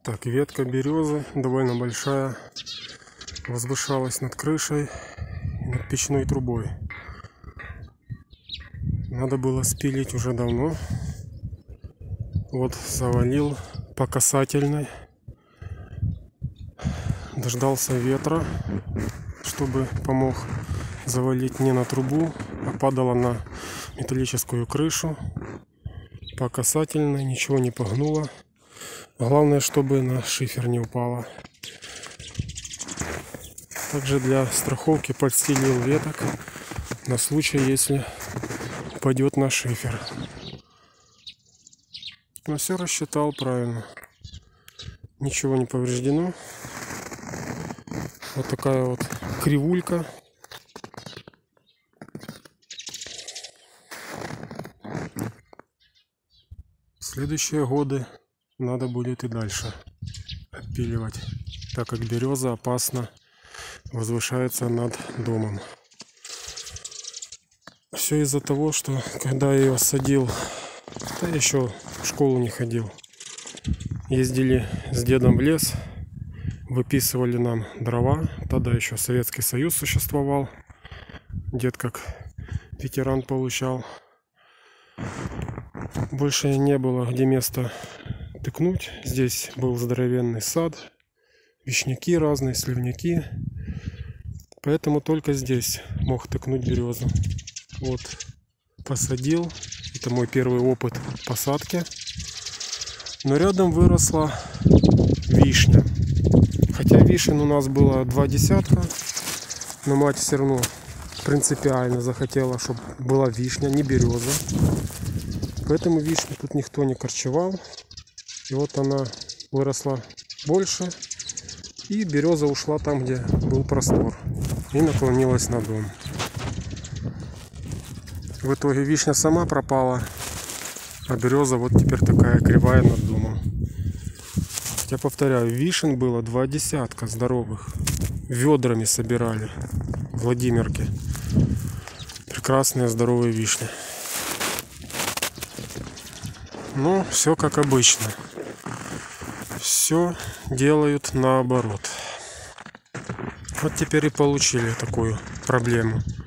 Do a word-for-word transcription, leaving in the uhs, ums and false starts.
Так, ветка березы довольно большая, возвышалась над крышей и над печной трубой. Надо было спилить уже давно. Вот завалил по касательной. Дождался ветра, чтобы помог завалить не на трубу, а падало на металлическую крышу. По касательной ничего не погнуло. Главное, чтобы на шифер не упало. Также для страховки подстелил веток на случай, если упадет на шифер. Но все рассчитал правильно. Ничего не повреждено. Вот такая вот кривулька. В следующие годы надо будет и дальше отпиливать, так как береза опасно возвышается над домом. Все из-за того, что когда я ее садил, да еще в школу не ходил, ездили с дедом в лес, выписывали нам дрова. Тогда еще Советский Союз существовал. Дед как ветеран получал. Больше не было где места тыкнуть. Здесь был здоровенный сад, вишняки разные, сливняки. Поэтому только здесь мог тыкнуть березу. Вот, посадил. Это мой первый опыт посадки. Но рядом выросла вишня. Хотя вишен у нас было два десятка, но мать все равно принципиально захотела, чтобы была вишня, не береза. Поэтому вишню тут никто не корчевал. И вот она выросла больше. И береза ушла там, где был простор. И наклонилась на дом. В итоге вишня сама пропала. А береза вот теперь такая кривая над домом. Я повторяю, вишен было два десятка здоровых. Ведрами собирали в Владимирке. Прекрасные здоровые вишни. Ну, все как обычно. Все делают наоборот. Вот теперь и получили такую проблему.